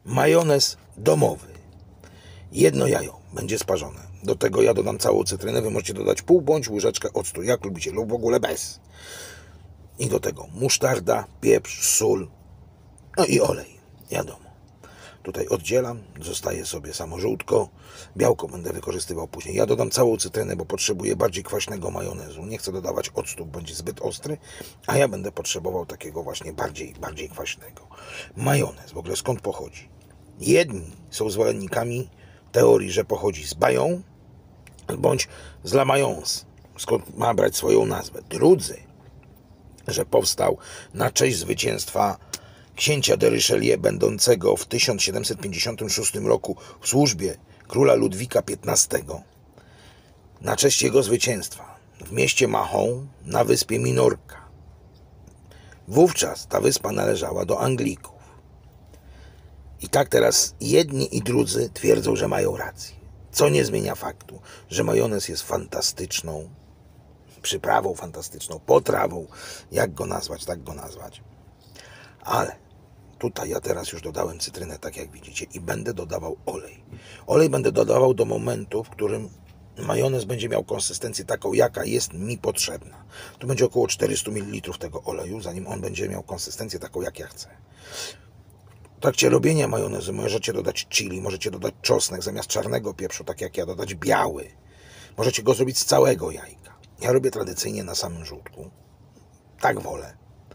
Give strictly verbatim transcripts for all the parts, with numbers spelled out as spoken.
majonez domowy. Jedno jajo będzie sparzone. Do tego ja dodam całą cytrynę. Wy możecie dodać pół bądź łyżeczkę octu, jak lubicie, lub w ogóle bez. I do tego musztarda, pieprz, sól, no i olej, wiadomo. Tutaj oddzielam, zostaje sobie samo żółtko. Białko będę wykorzystywał później. Ja dodam całą cytrynę, bo potrzebuję bardziej kwaśnego majonezu. Nie chcę dodawać octu, będzie zbyt ostry, a ja będę potrzebował takiego właśnie bardziej, bardziej kwaśnego. Majonez, w ogóle skąd pochodzi? Jedni są zwolennikami teorii, że pochodzi z Bayonne bądź z La Mayence, skąd ma brać swoją nazwę. Drudzy, że powstał na cześć zwycięstwa księcia de Richelieu, będącego w tysiąc siedemset pięćdziesiątym szóstym roku w służbie króla Ludwika piętnastego. Na cześć jego zwycięstwa w mieście Mahon na wyspie Minorca. Wówczas ta wyspa należała do Anglików. I tak teraz jedni i drudzy twierdzą, że mają rację. Co nie zmienia faktu, że majonez jest fantastyczną przyprawą, fantastyczną potrawą. Jak go nazwać, tak go nazwać. Ale tutaj ja teraz już dodałem cytrynę, tak jak widzicie, i będę dodawał olej. Olej będę dodawał do momentu, w którym majonez będzie miał konsystencję taką, jaka jest mi potrzebna. Tu będzie około czterysta mililitrów tego oleju, zanim on będzie miał konsystencję taką, jak ja chcę. W trakcie robienia majonezu możecie dodać chili, możecie dodać czosnek, zamiast czarnego pieprzu, tak jak ja, dodać biały. Możecie go zrobić z całego jajka. Ja robię tradycyjnie na samym żółtku. Tak wolę.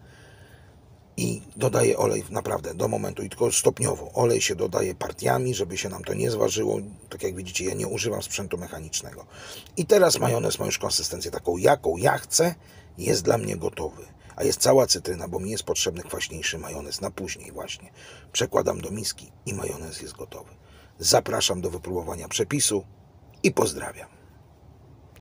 I dodaję olej naprawdę do momentu, i tylko stopniowo. Olej się dodaje partiami, żeby się nam to nie zważyło. Tak jak widzicie, ja nie używam sprzętu mechanicznego. I teraz majonez ma już konsystencję taką, jaką ja chcę. Jest dla mnie gotowy. A jest cała cytryna, bo mi jest potrzebny kwaśniejszy majonez na później właśnie. Przekładam do miski i majonez jest gotowy. Zapraszam do wypróbowania przepisu i pozdrawiam.